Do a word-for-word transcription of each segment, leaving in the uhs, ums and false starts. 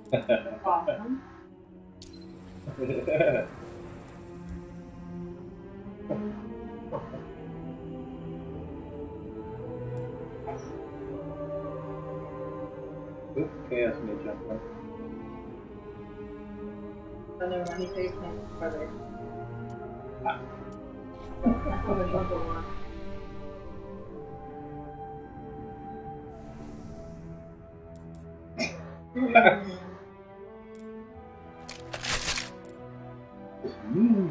Awesome. Oop, chaos may jump in. Oh, never mind, he said he's playing with his brother. Ah. I'm gonna jump over. Mm.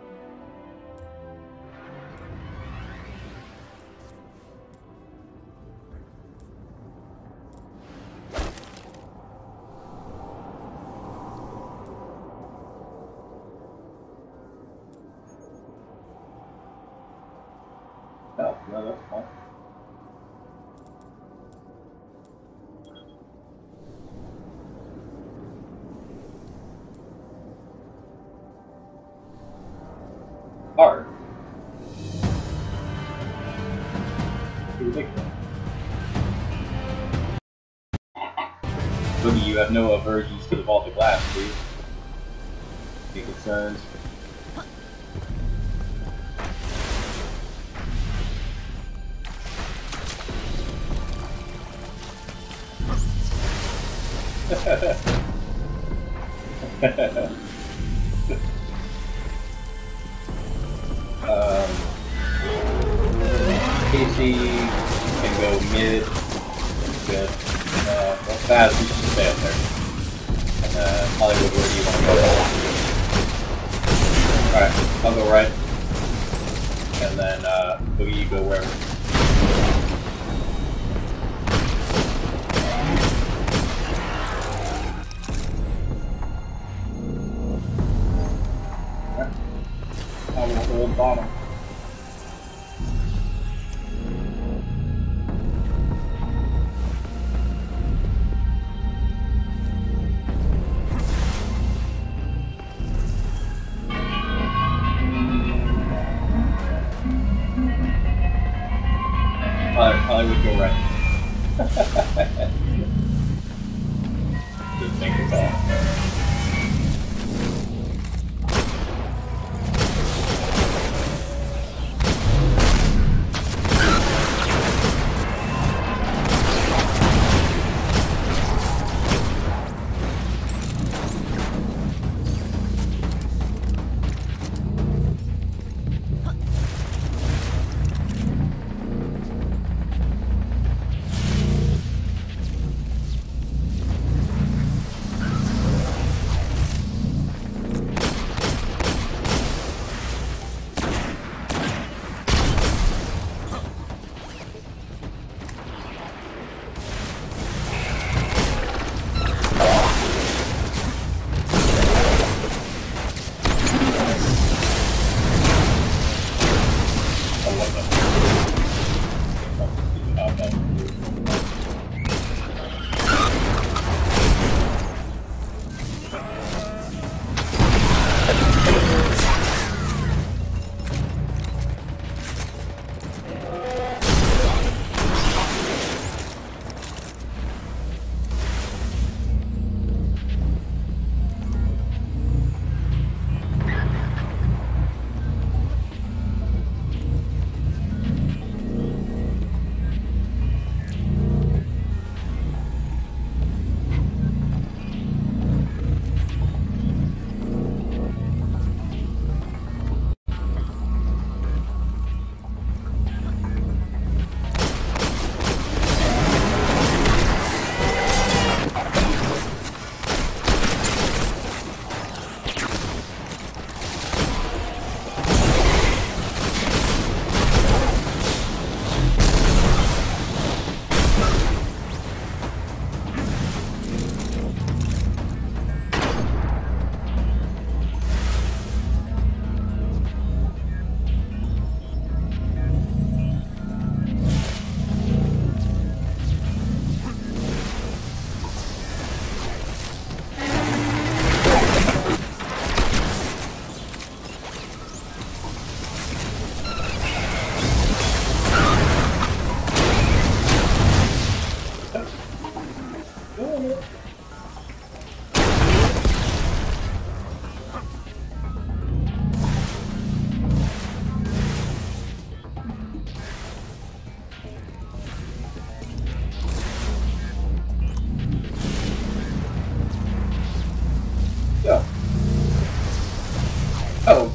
Oh, no, that's fine. Hard. Ridiculous. Boogie, you have no aversions to the vaulted glass, do you? Any concerns? um, Casey can go mid. Good. Uh, well, fast, you should stay up there. And uh, Hollywood, where do you want to go? Alright, I'll go right. And then uh, Boogie, you go wherever. I will hold bottom. I would go right. Just think it's all.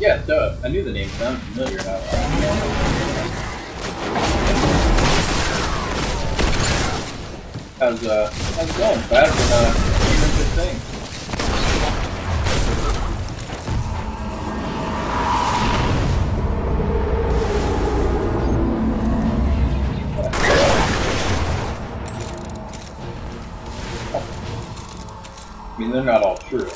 Yeah, so I knew the name sounded familiar. Now. How's uh how's it going? Fast and uh doing good things. I mean, they're not all true.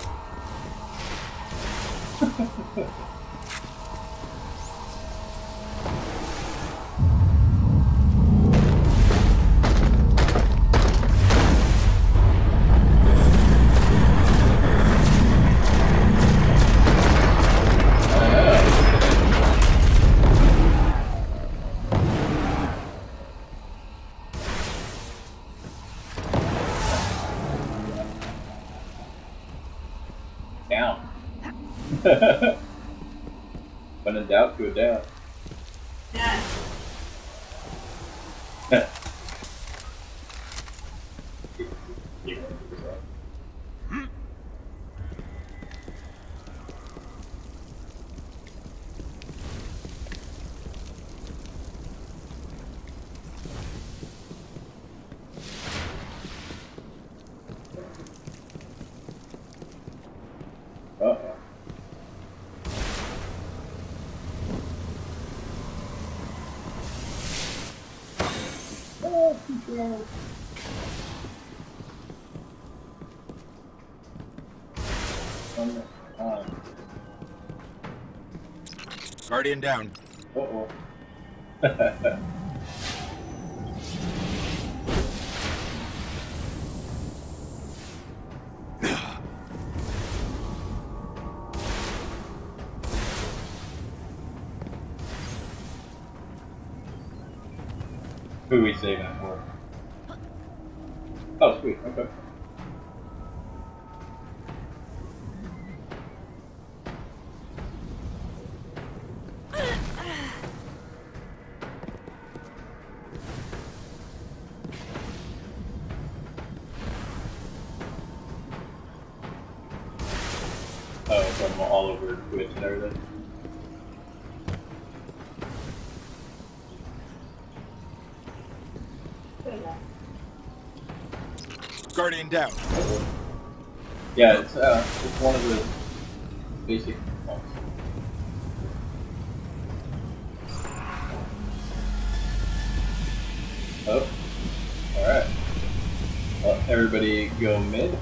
Down. When in doubt, go down. Yeah. Uh-oh. Oh, control. One time. Guardian down. Uh-oh. Who are we saving it for? Oh, sweet. Okay. Oh, from all over Twitch and everything. Guardian down. Yeah, it's uh, it's one of the basic ones. Oh, all right. Well, everybody go mid.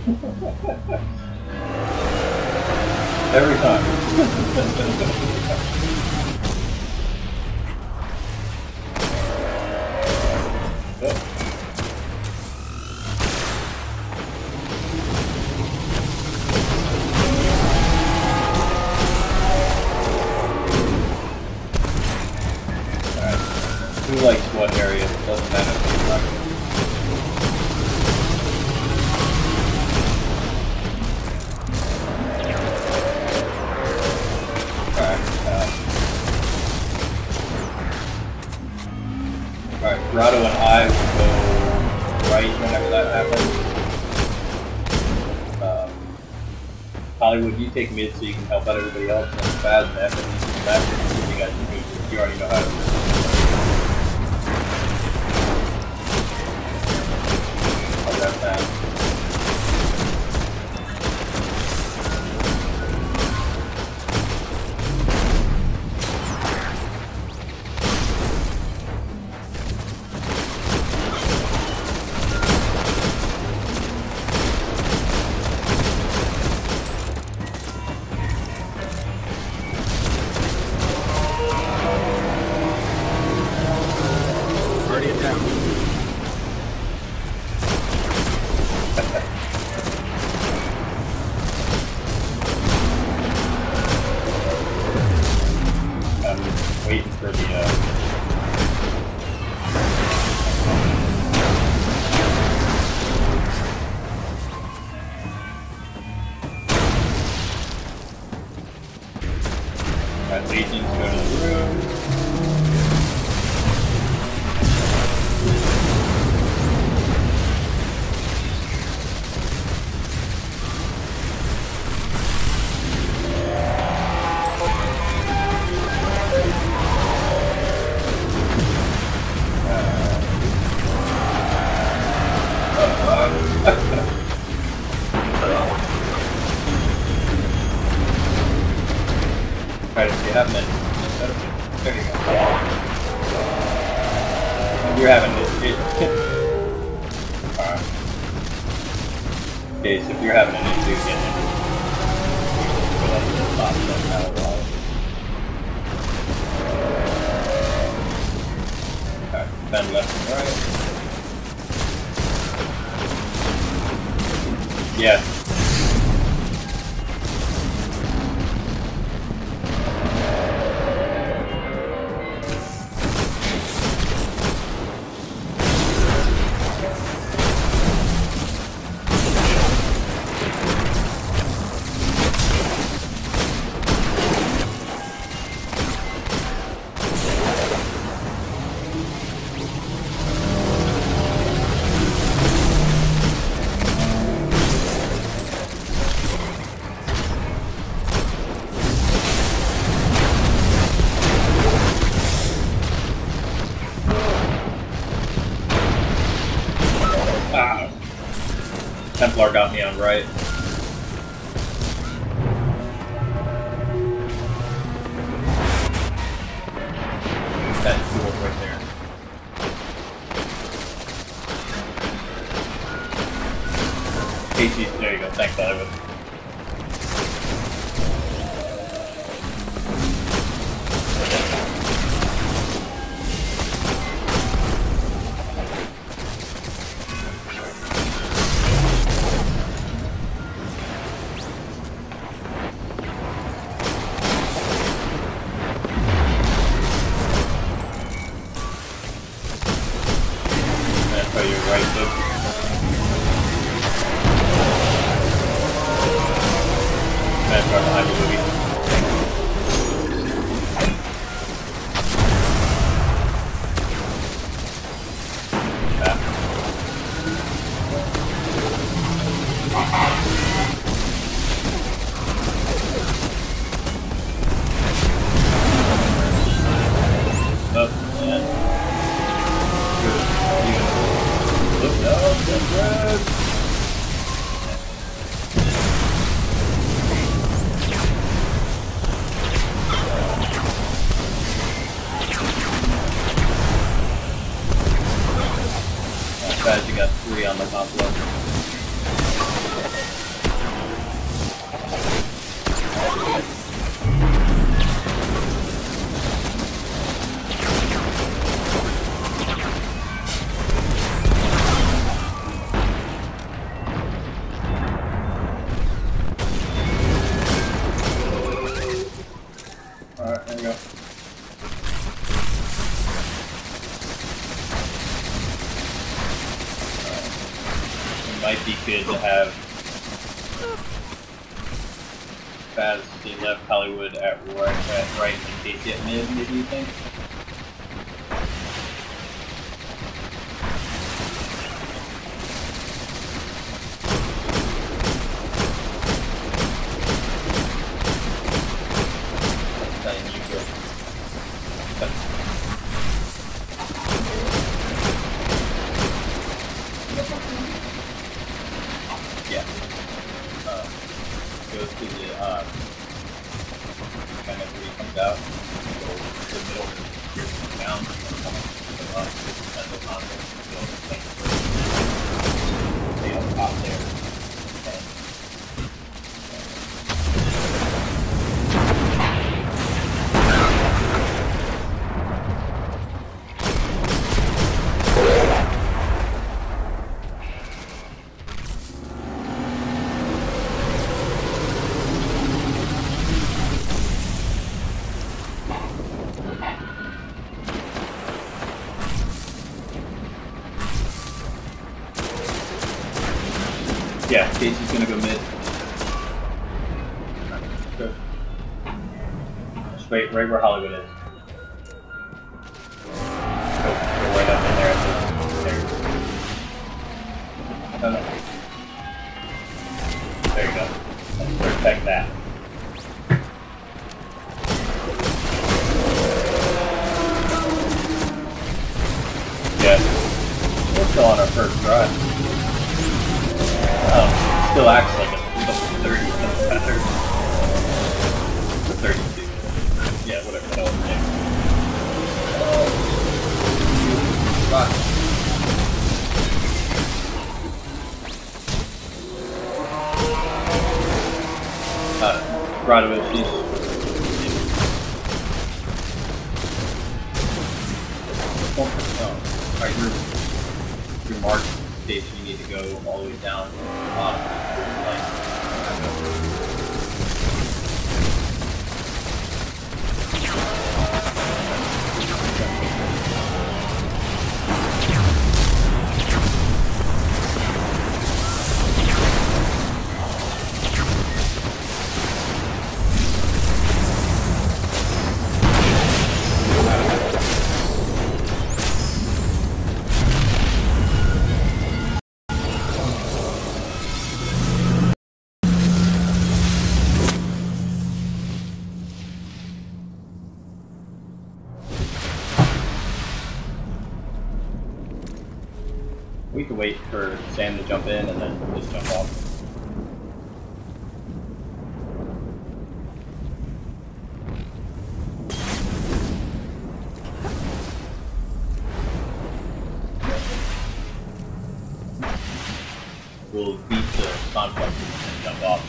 Every time. Oh. Who likes what area? It doesn't matter. Alright, uh, Alright, Grotto and I will go right whenever that happens. Um, Hollywood, you take mid so you can help out everybody else. And Baz and Evan, you guys, you already know how to do it. That fast. Okay, so if you're having an issue getting it, go up to the top somehow. Alright, bend left and right. Yeah. Templar got me on right. That door right there. Casey, there you go. Thanks, Ivan. You got three on the top left. Alright, there we go. Might be good to have Faz stay left, Hollywood at right, at right, and Casey at mid, maybe you think? Yeah. Uh, goes to the, uh, kind of where he comes out, go to the middle, here's down, and come up to the up, and the concept, so like, stay on top there. Yeah, Casey's gonna go mid. Good. Just wait right where Hollywood is. Go, go right up in there at the there. No, no. There you go. Protect that. Yeah. We're still on our first drive. Oh, still acts like a thirty better. thirty-two. Yeah, whatever the hell it's named. Oh. proud of it. She's oh, right, your your mark states you need to go all the way down. Um, like, we could wait for Sam to jump in and then just jump off. We'll beat the conflict and jump off.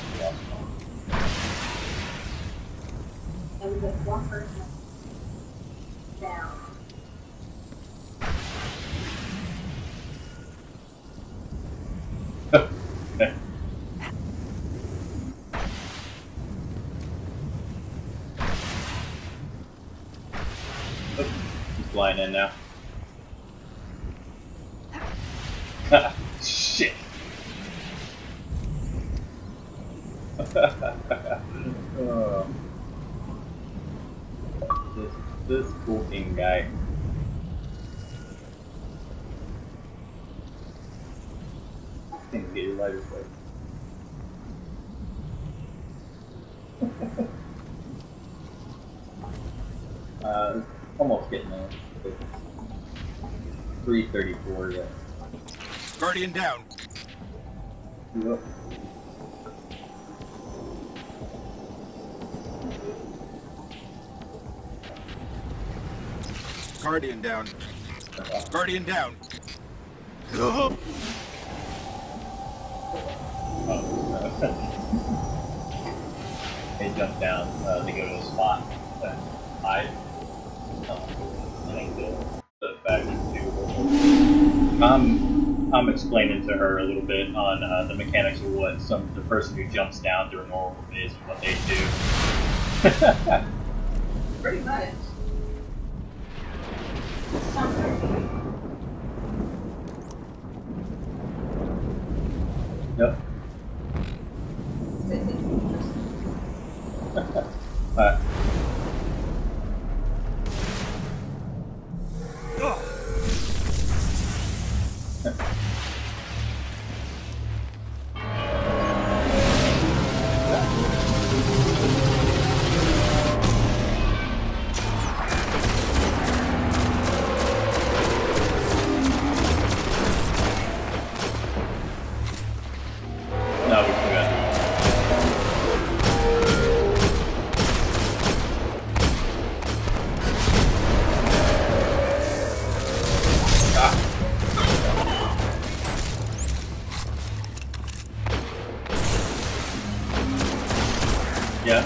And we get one person down. Okay. Oh, he's flying in now. Shit. Oh. This this fucking guy. Things get your lighter plate. uh, almost getting there. three thirty-four yet. Guardian down. Yep. Guardian down. Guardian down. Oh, uh, they jump down. Uh, they go to a spot that hide. Um, I think the the fact is too. Um, I'm explaining to her a little bit on uh, the mechanics of what some the person who jumps down during normal is and what they do. Pretty much. Sounds very Yep. Alright. No, we can go. Ah. Yeah.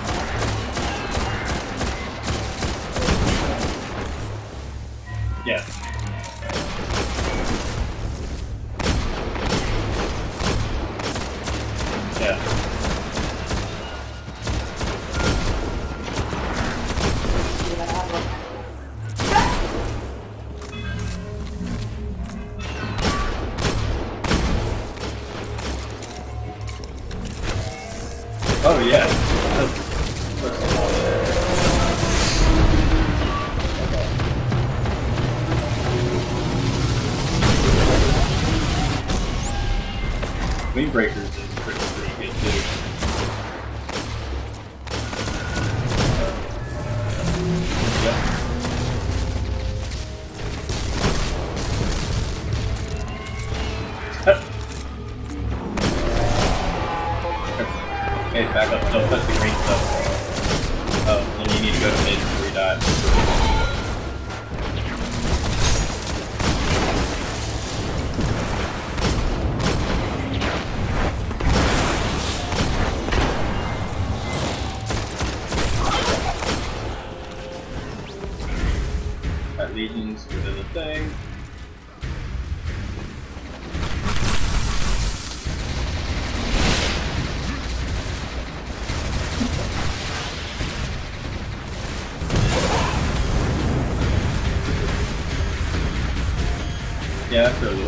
Yeah. Yeah. Oh yeah. That's, that's Windbreakers is pretty, pretty good too. Yep. Okay, back up. Don't touch the green stuff. Oh, then you need to go to mid before you die.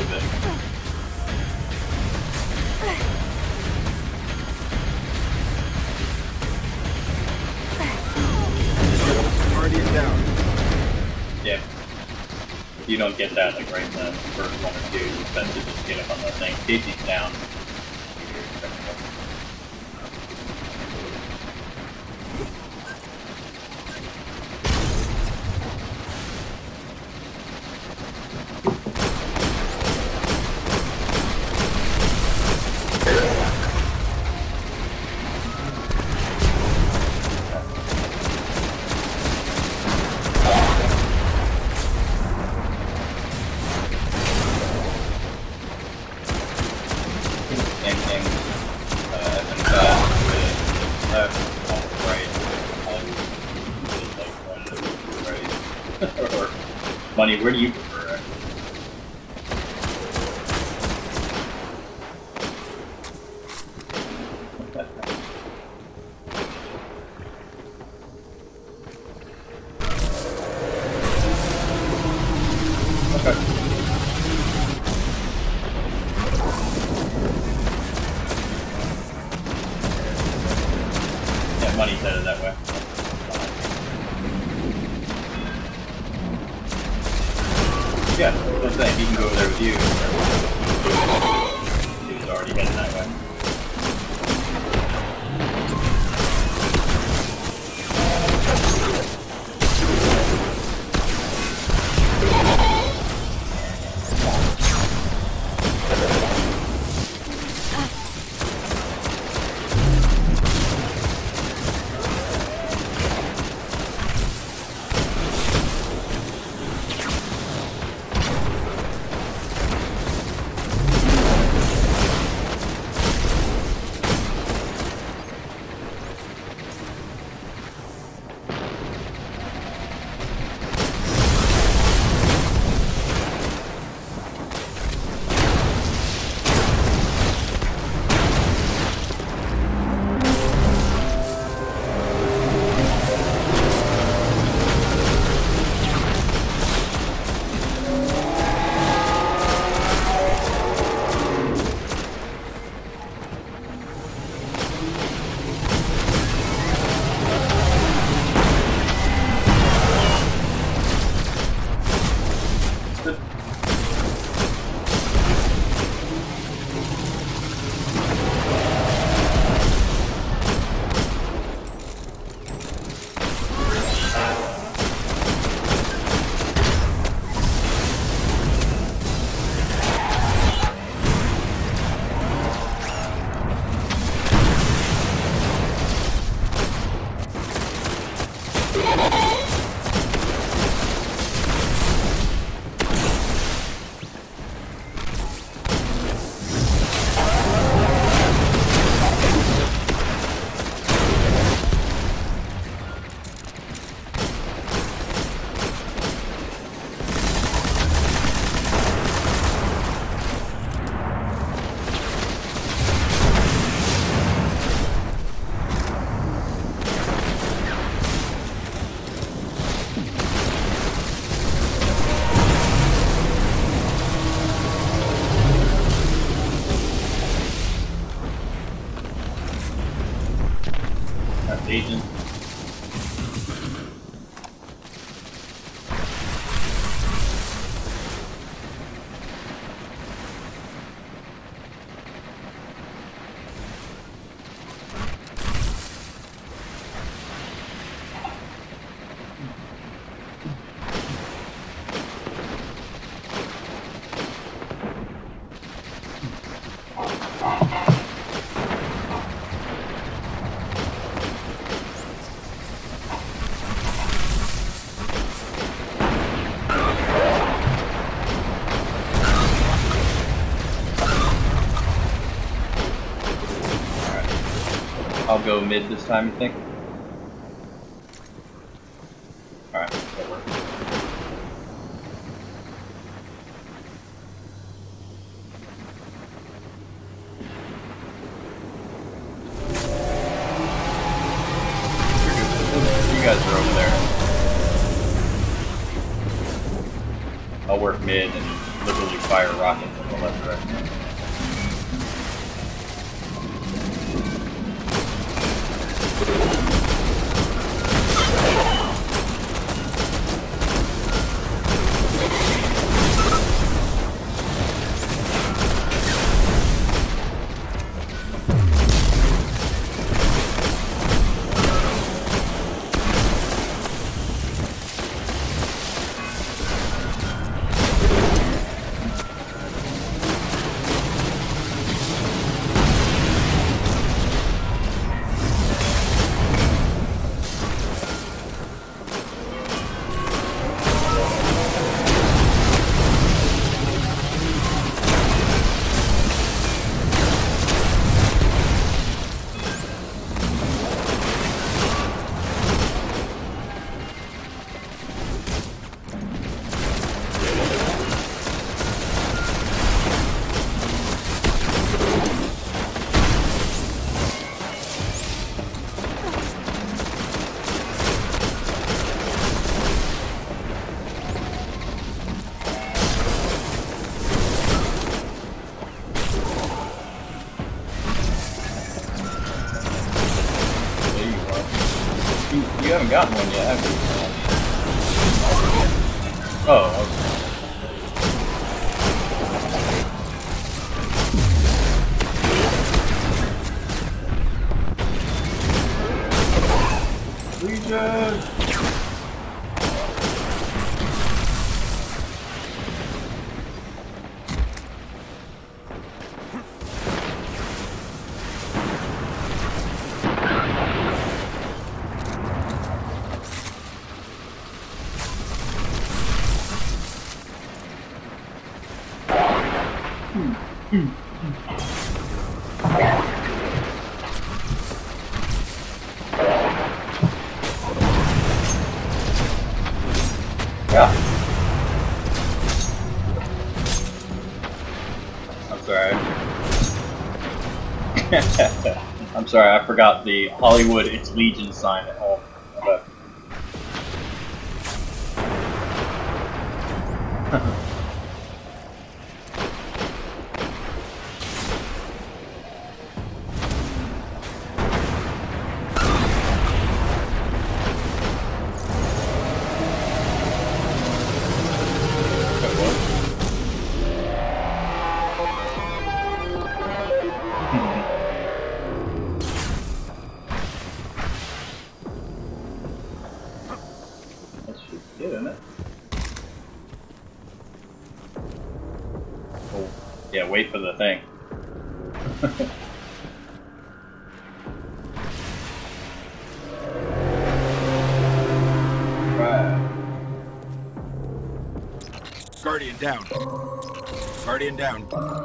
bit. Guardian down. Yeah. If you don't get that like right in the first one or two, it's best to just get up on that thing. Safety's down. Money, where do you prefer it? Okay. Yeah, money's headed that way. Yeah, that's what I'm saying. He can go over there with you. He was already heading that way. Agent. I'll go mid this time, you think? Alright, that works. You guys are over there. I'll work mid and literally fire rockets. Well, that's right. You haven't gotten one yet, have you? Oh, okay. Legion! Yeah. I'm sorry. I'm sorry, I forgot the Hollywood It's Legion sign at home. Okay. Yeah, wait for the thing. Right. Guardian down. Guardian down.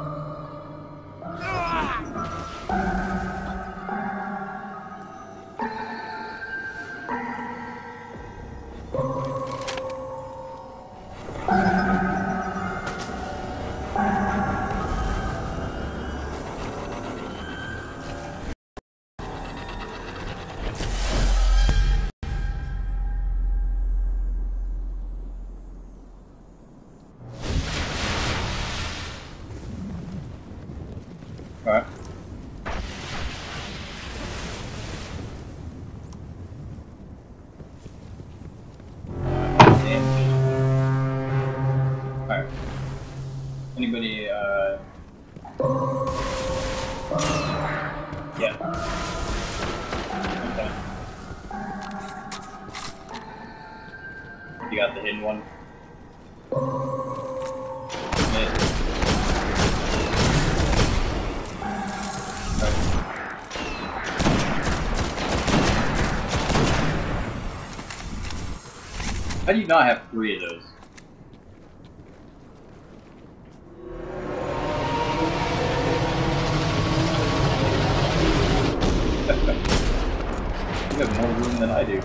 Alright. Alright. Anybody, uh... yeah. Okay. You got the hidden one? How do you not have three of those? You have more room than I do.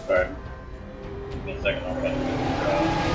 Sorry. Give me a second, I'll cut it.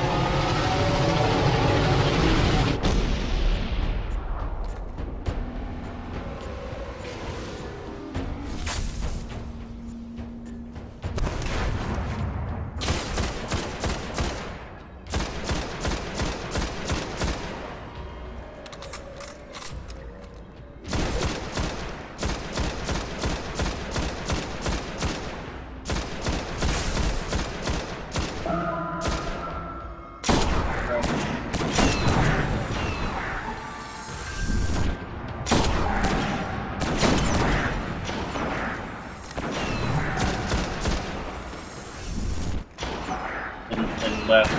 Left.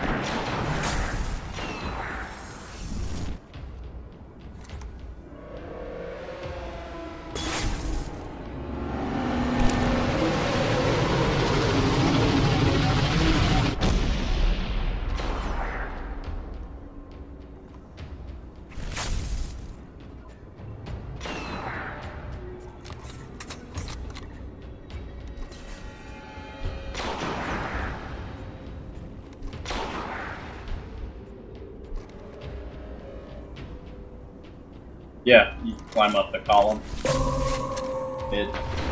Yeah, you climb up the column. Mid.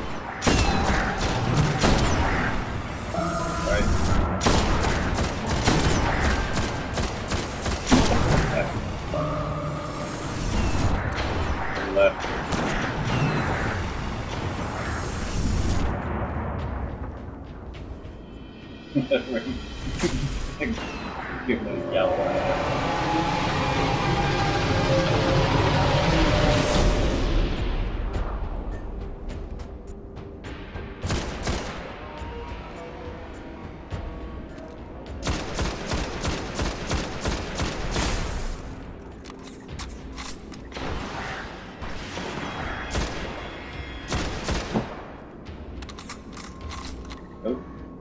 Right. Okay. Left. Give me a yellow. Nope.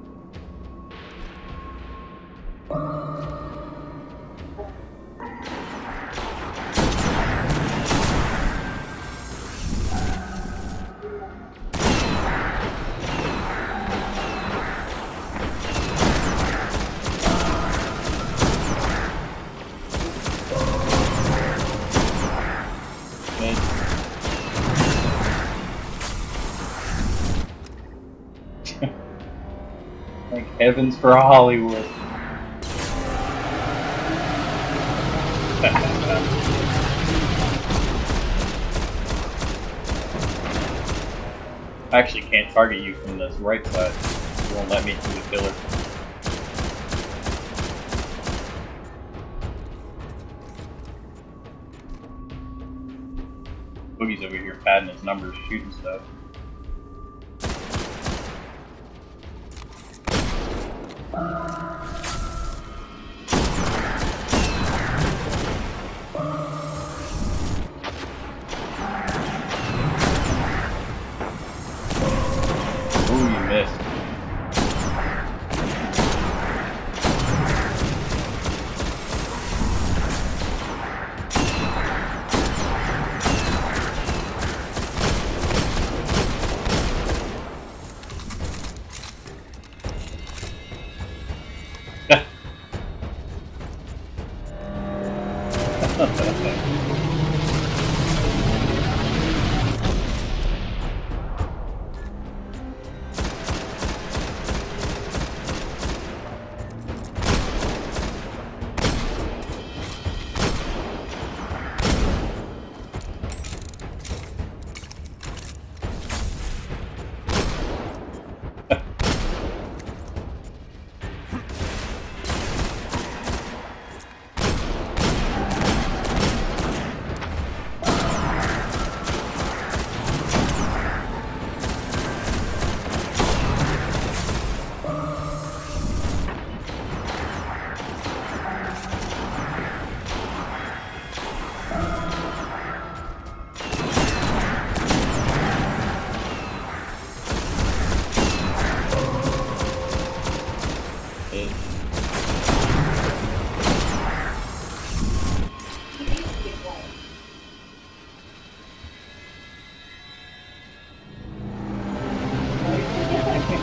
Thank heavens for Hollywood. I actually can't target you from this right side. It won't let me through the pillar. Boogie's over here padding his numbers, shooting stuff. Ooh, you missed.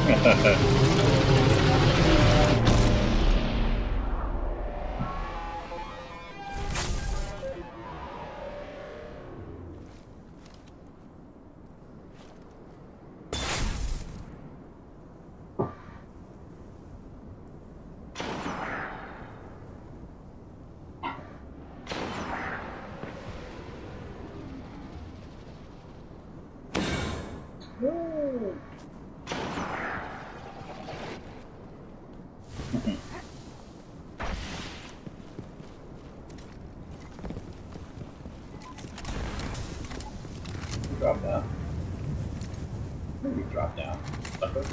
Drop down. Maybe drop down. Sucker.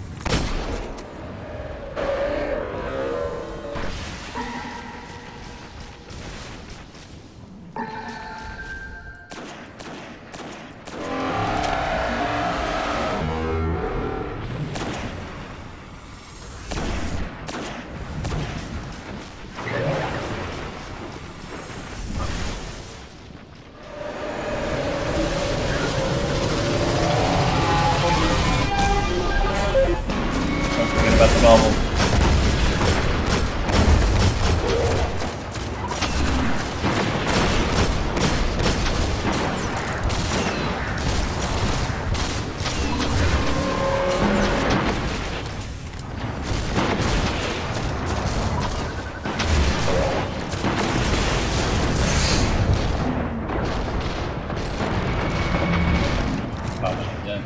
About the novel. Oh, yeah.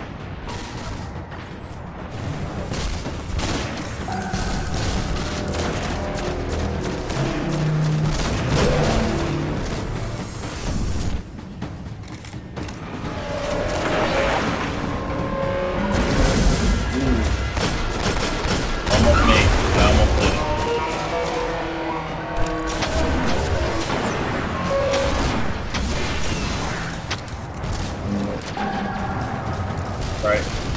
Right.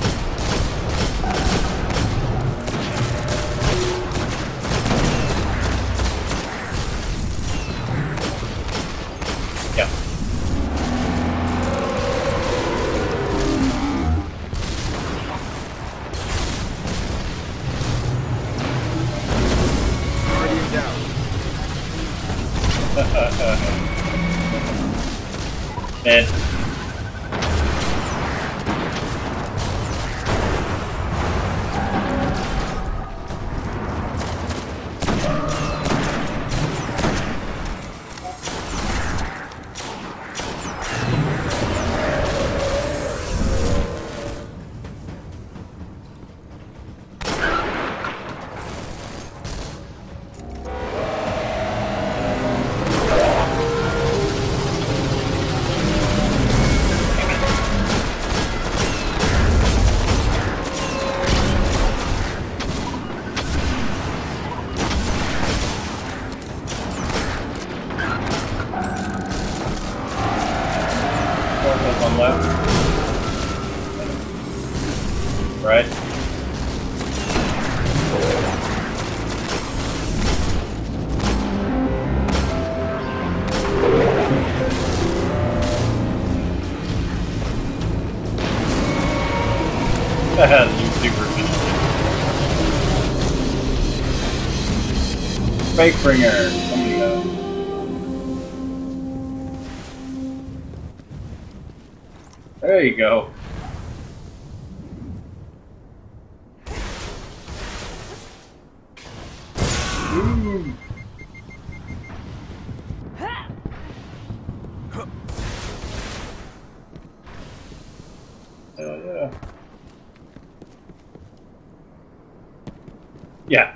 Yeah. Guardian down. And one left. Right. You super Fake bringer. Somebody go. There you go. Ooh. Hell yeah. Yeah.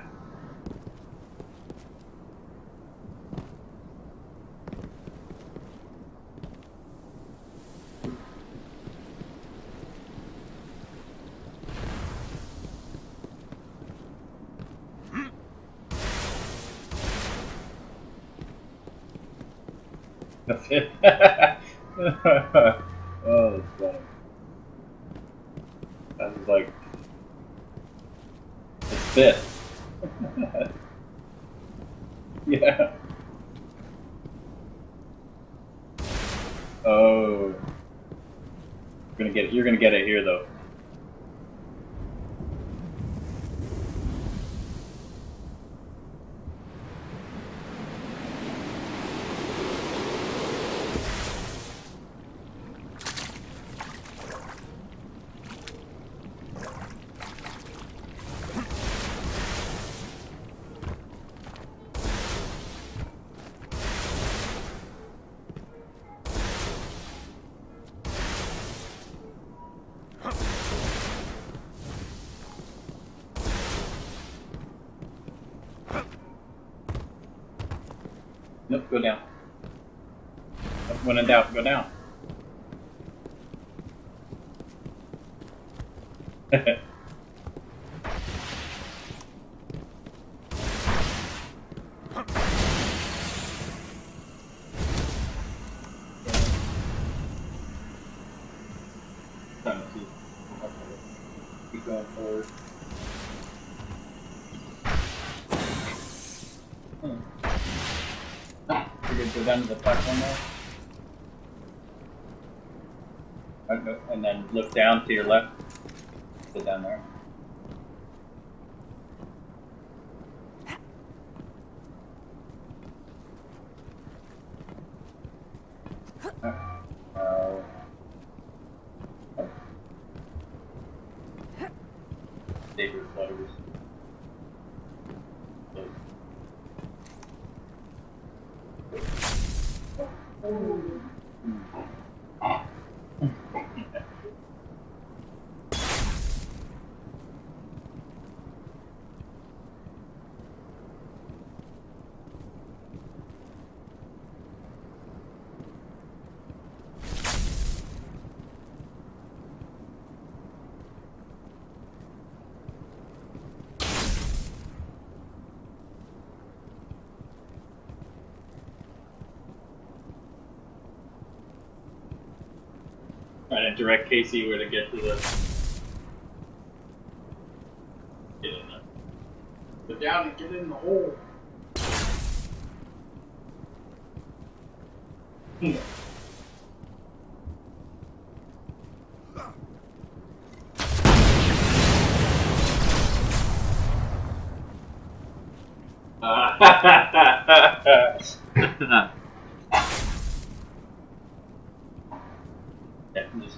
That's it. Oh, that's funny. That was like a spit. Yeah. Oh. You're gonna get it. You're gonna get it here though. Nope, go down. When in doubt, go down. Keep going forward. Hmm. You're gonna go down to the platform now? Okay. And then look down to your left. Sit down there. Uh, David flutters. Trying to direct Casey where to get to the. Get in there. Get down and get in the hole. Yeah, just...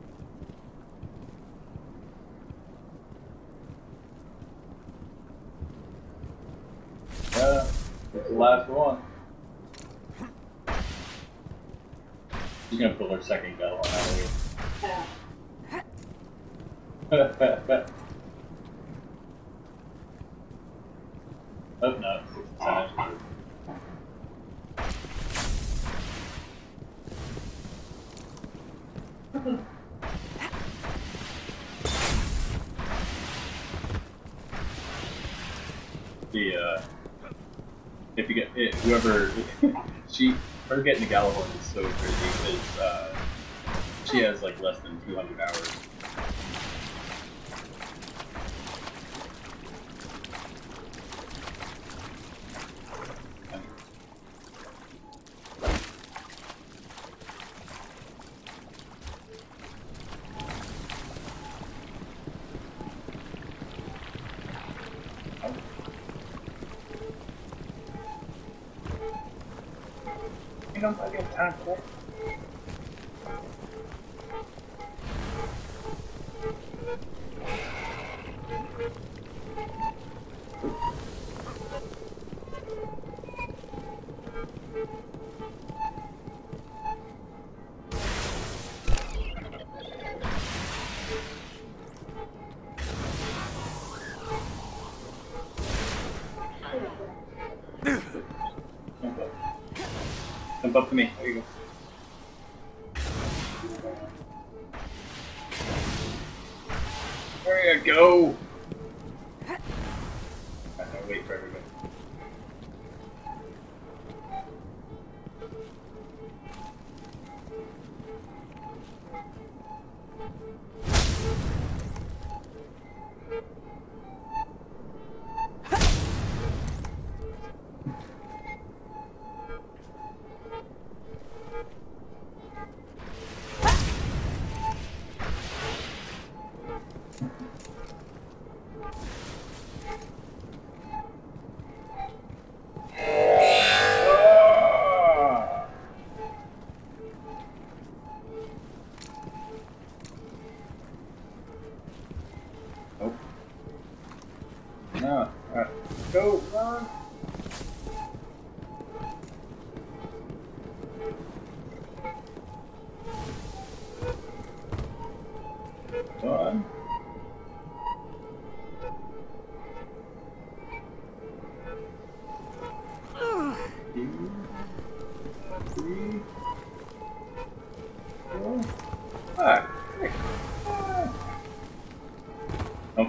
Yeah, that's the last one. She's gonna pull her second gun out of here. Oh no, it's ten inches. The uh, if you get it, whoever she her getting the Galahorn is so crazy because uh, she has like less than two hundred hours. You know, I get time for it. Jump up to me. There you go. There you go. I gotta wait for everybody. Nope. No. Alright. Go, run! Run.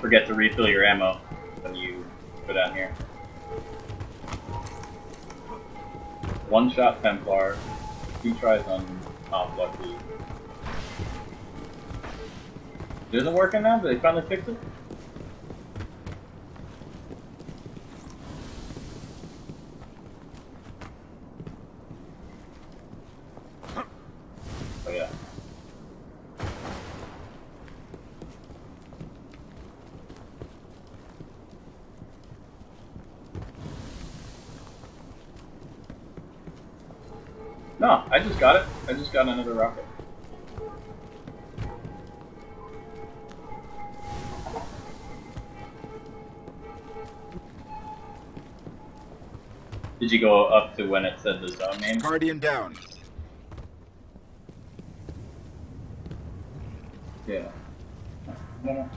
forget to refill your ammo when you go down here. One shot Templar, two tries on Top Lucky. It isn't working now? Did they finally fix it? Oh yeah. No, I just got it. I just got another rocket. Did you go up to when it said the zone name? Guardian down. Yeah. No.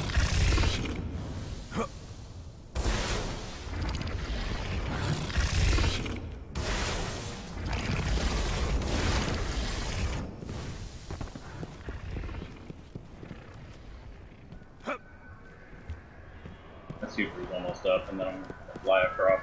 That super's almost up, and then I'm gonna fly across.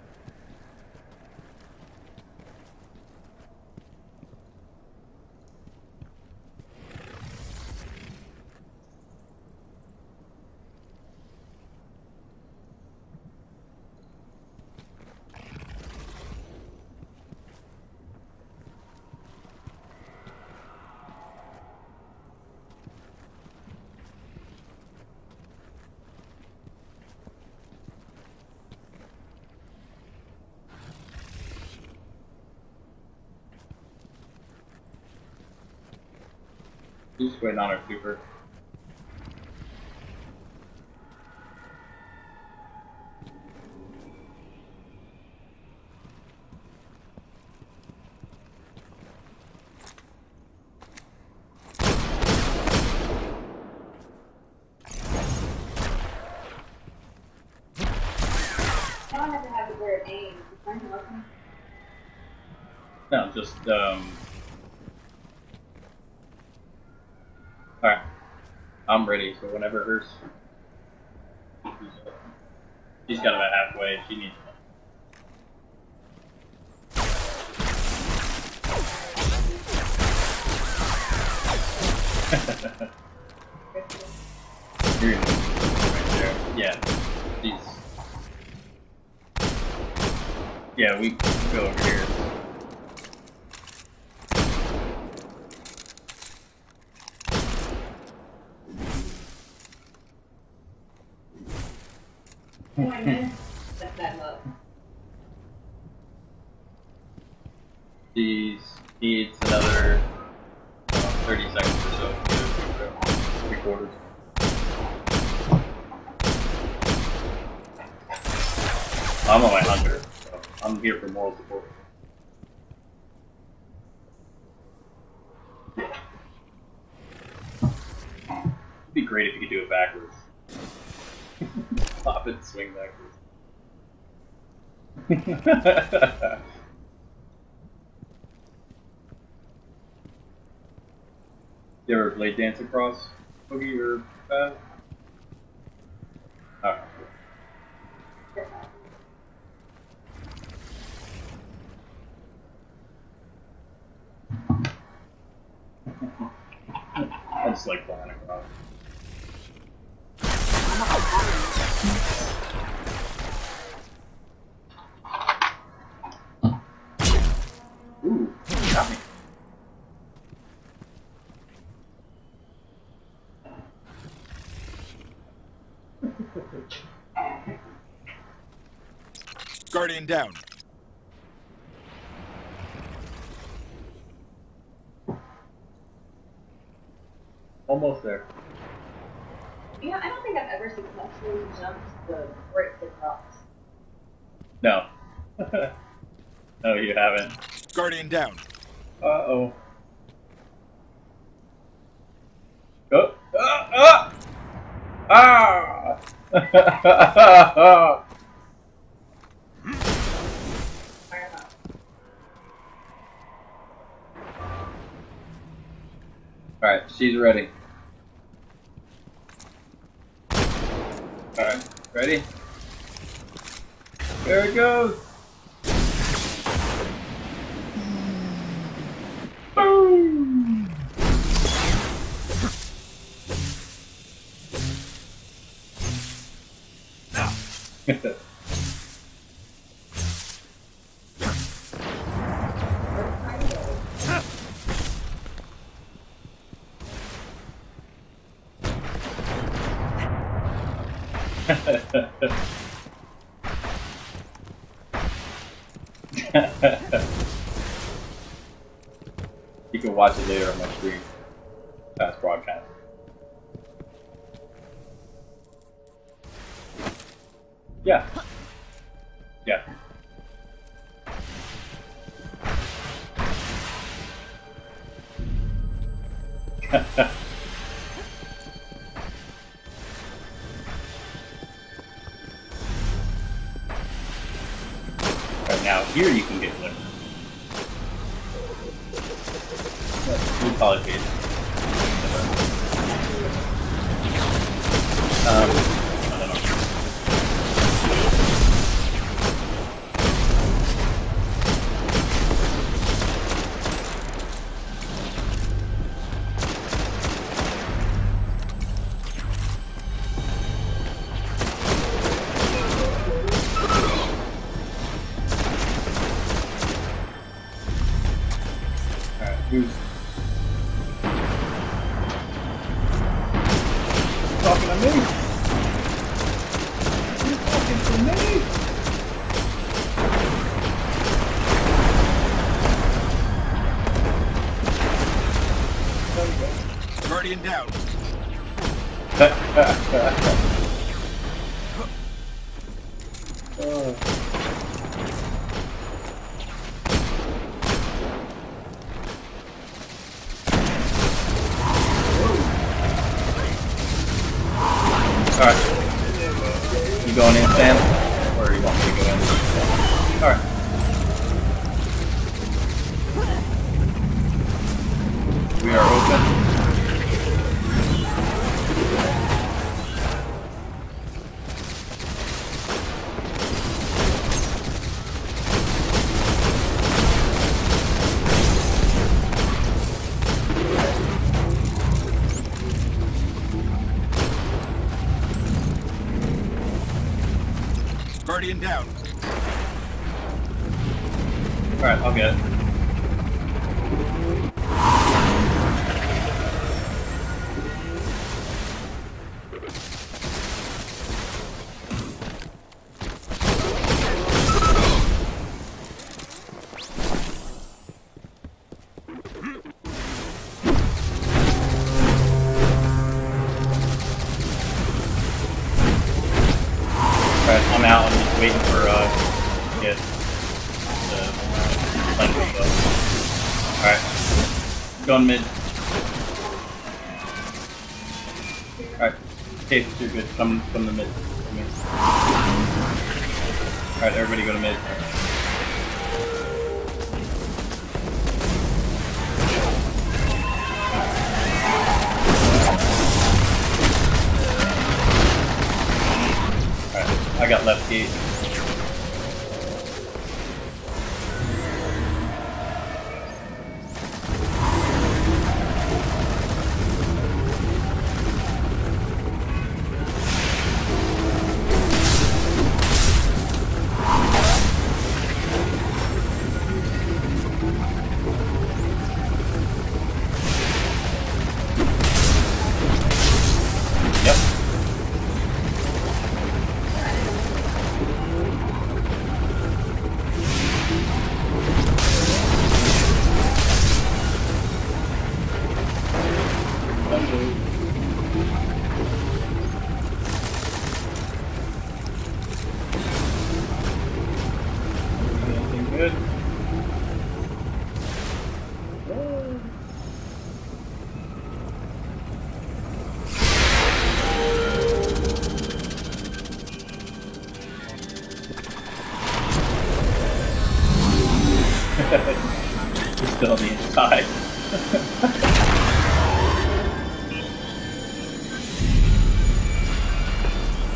She's just waiting on her super. Now I have to have it where it aims. Is mine working? No, just, um... Alright. I'm ready, so whenever hers... She's got about halfway, she needs You're right there. Yeah. These. Yeah, we go over here. twenty minutes? That's that low. These needs another uh, thirty seconds or so to get it to three quarters. I'm on my hunter, so I'm here for moral support. It'd be great if you could do it backwards. Pop it and swing backwards. You ever blade dance across Boogie or Bad? Alright. I just like flying across. Ooh, got me. Guardian down. Almost there. You know, I don't think I've ever successfully jumped the bricks across. No. No, you haven't. Guardian down. Uh-oh. Oh! Ah! Ah! Ah! Fire them up. Alright, she's ready. Alright, ready? There it goes! Boom! You can watch it later on my screen. Past broadcast. Yeah. Yeah. Right now, here you can get one. Blue collar case. Um, I don't know. Alright, who's talking to me? Who's talking to me? Guardian down. Oh. Alright. You going in, Sam? Or you want me to go in? Alright. We are open. Guardian down. Alright, I'll get it. Alright, I'm out. I'm just waiting for, uh, to get the plane to show. Alright. Going mid. Alright. Case, you're good. Come, come to mid. Come here. Alright, everybody go to mid. I got left gate. Yep. Anything good? We're still on the inside.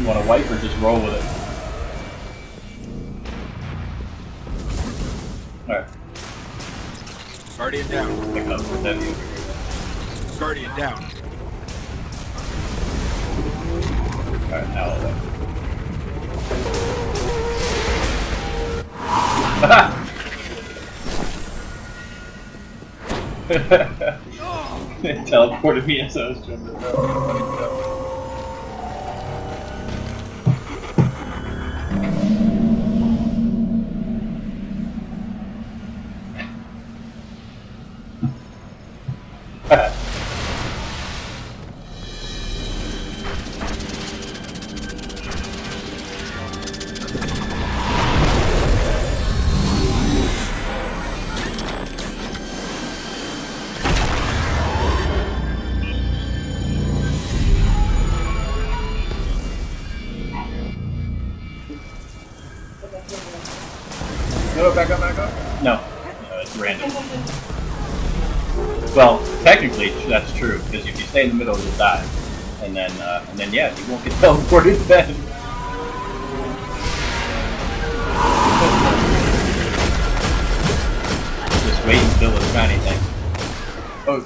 You want to wipe or just roll with it? Alright. Guardian down. Pick up the heavy over here. Guardian down. Alright, now I'll wipe. It teleported me as I was jumping around. No, back up, back up. No, no, it's random. Well, technically that's true because if you stay in the middle, you'll die, and then uh, and then yeah, you won't get teleported then. Just wait until it's shiny thing. Oh.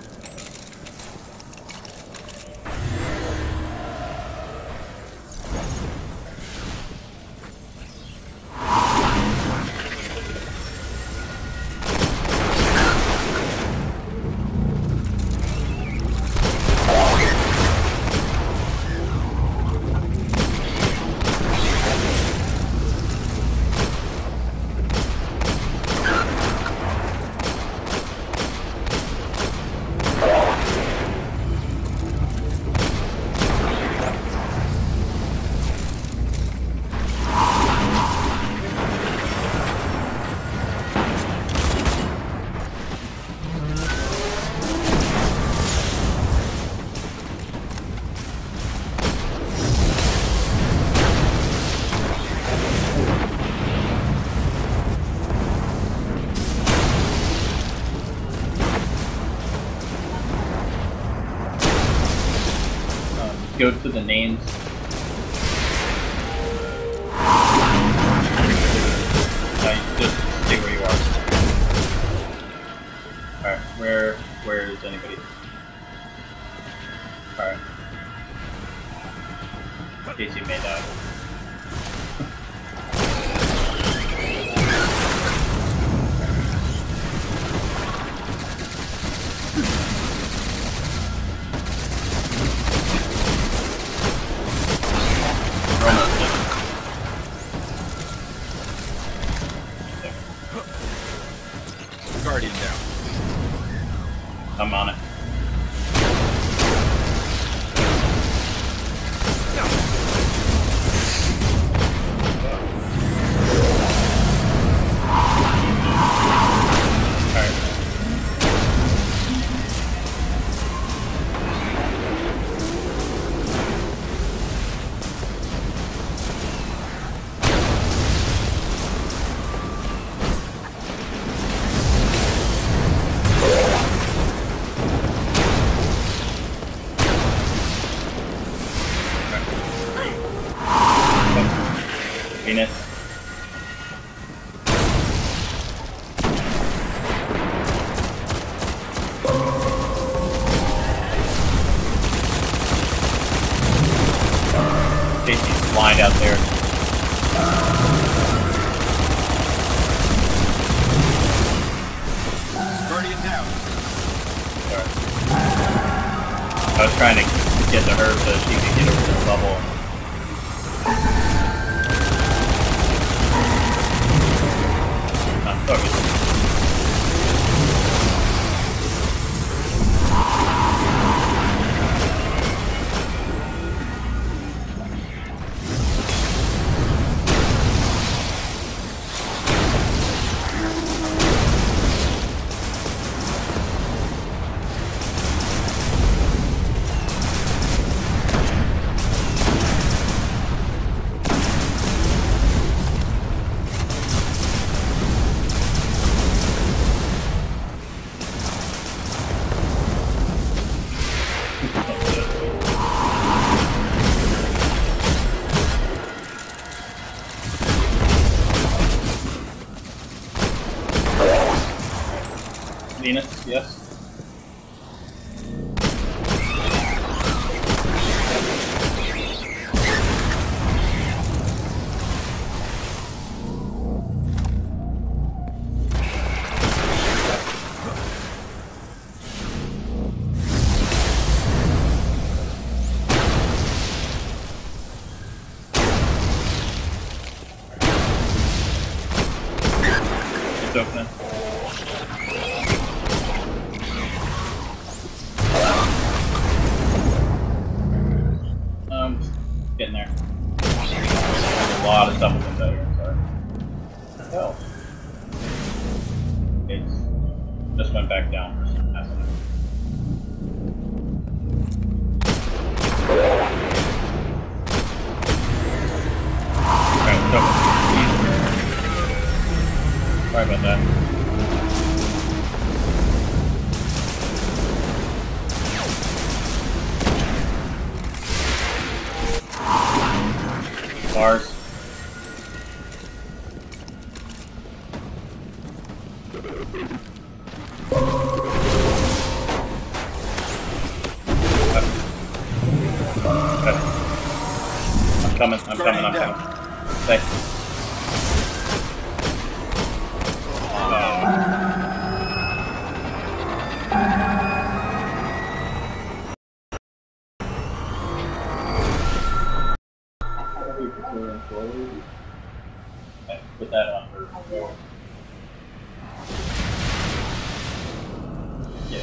Go to the names. No, you just stay where you are. Alright, where where is anybody? Alright. In case you may die. Guardian down. I'm on it. Venus. Casey's blind out there. Guardian down. Sorry. I was trying to get to her so she could get over this bubble. I'm focused. seen it, yes. It's opening. Um, getting there. There's a lot of stuff in there. Sorry. What the hell? It's just went back down for some accident. Alright, so. Sorry about that. Bars. I'm coming, I'm coming, I'm coming. Stay. Okay, put that on for four. Yeah.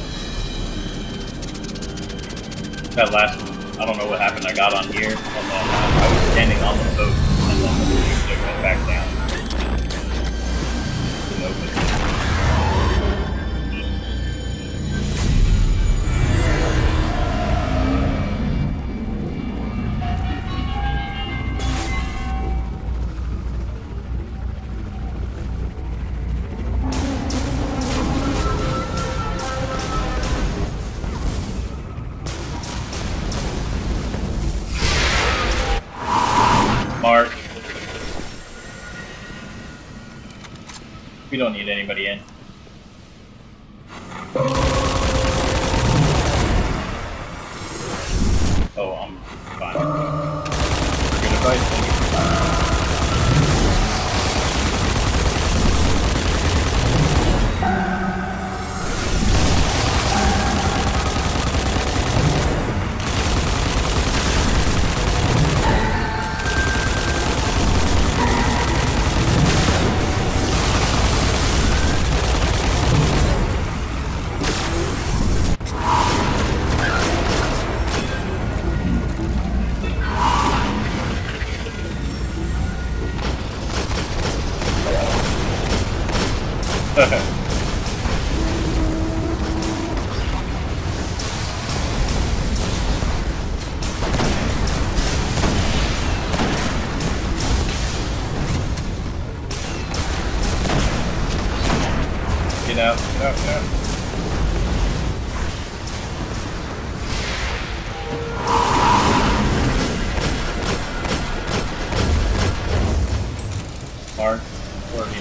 That last one, I don't know what happened. I got on here, and then uh, I was standing on the boat, and then the music went back down. Didn't open. Mark. We don't need anybody in. Oh, I'm fine. Good advice. Get out, get out, get out. Mark, working.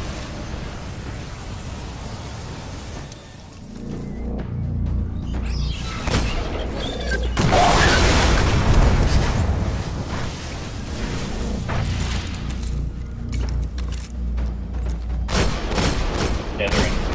Yeah, they're in.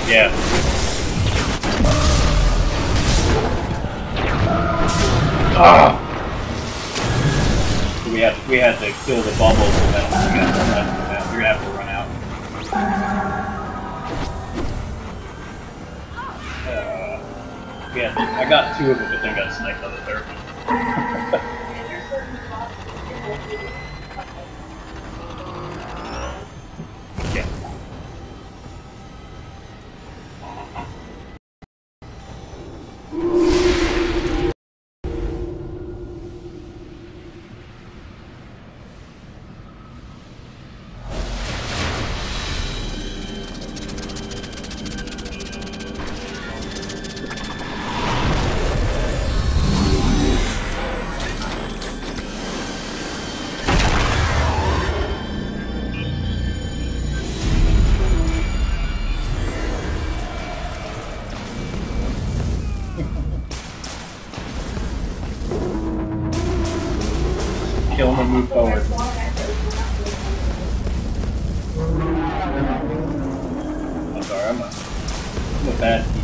Yeah. Ah! So we had to, we had to kill the bubbles and then we got to run out. You're gonna have to run out. Uh, yeah, I got two of them, but then got sniped on the third one. Yeah. Kill him and move forward. I'm sorry, I'm a, I'm a bad teacher.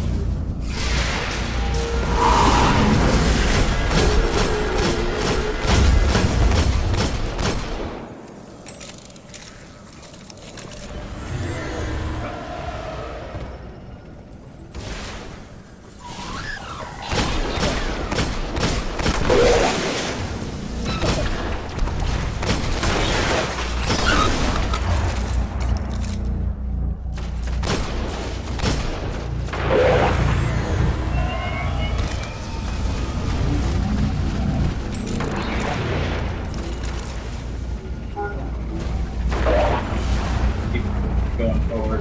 Going forward.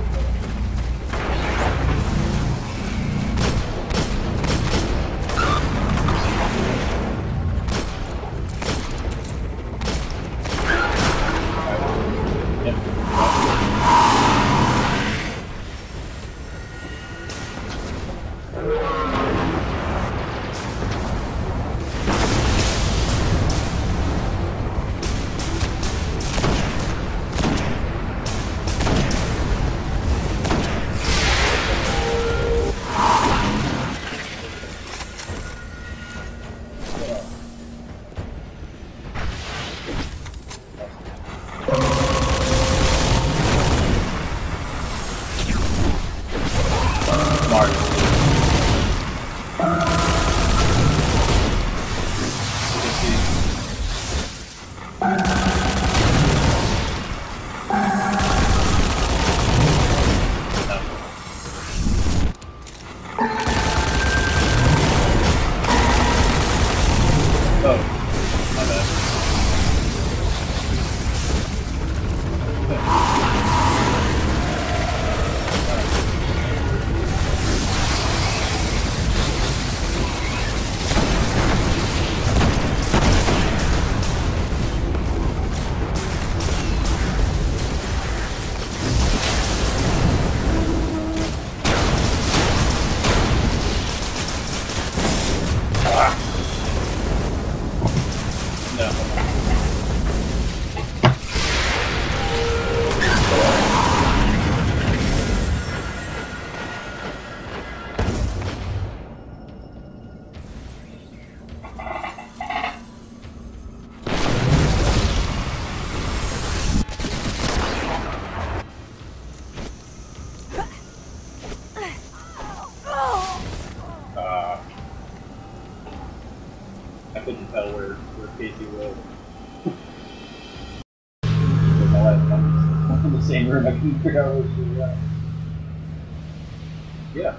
Yep. I couldn't tell where, where Casey was. I'm in the same room, I couldn't figure out where she was at. Yeah.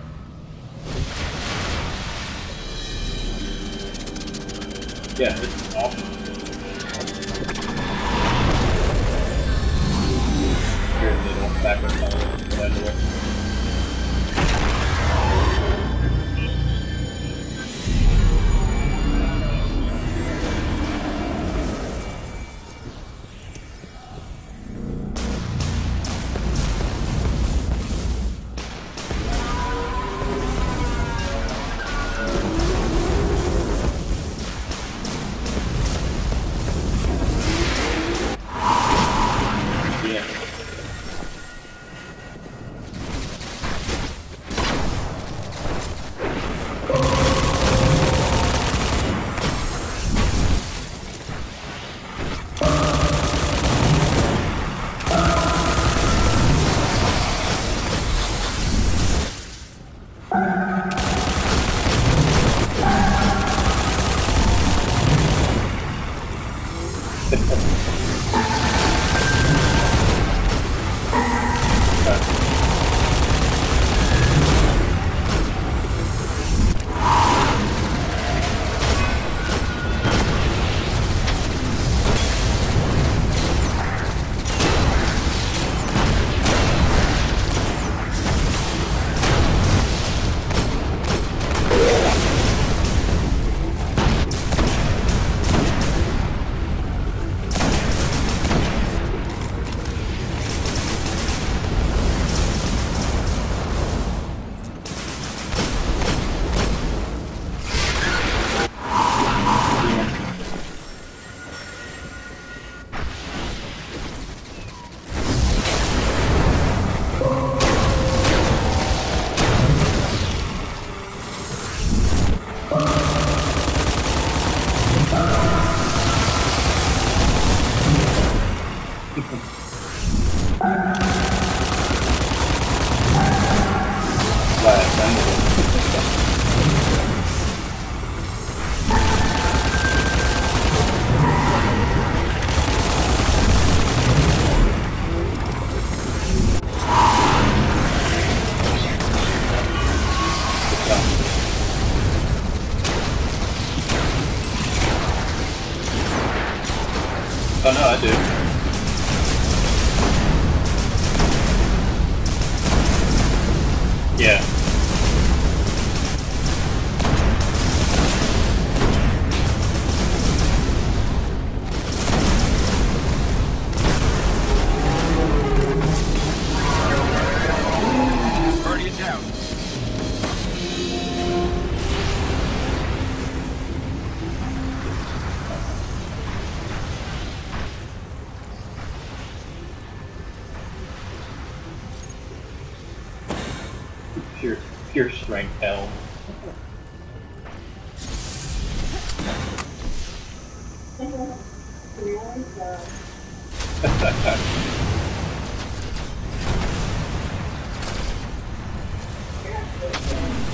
Yeah, this is awesome. Here in the middle, backward color, that direction. Oh no, I do. Yeah. Guardian down. Pure, pure strength hell. Really? So, you're actually good.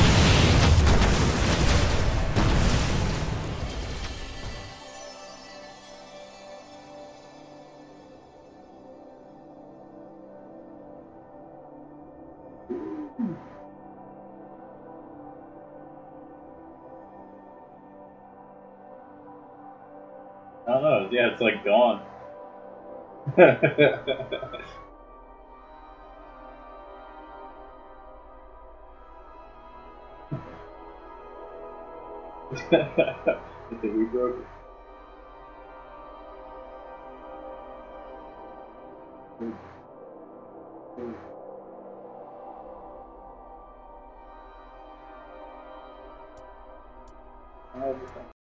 I don't know. Yeah, it's like gone. I think we broke it. Oh,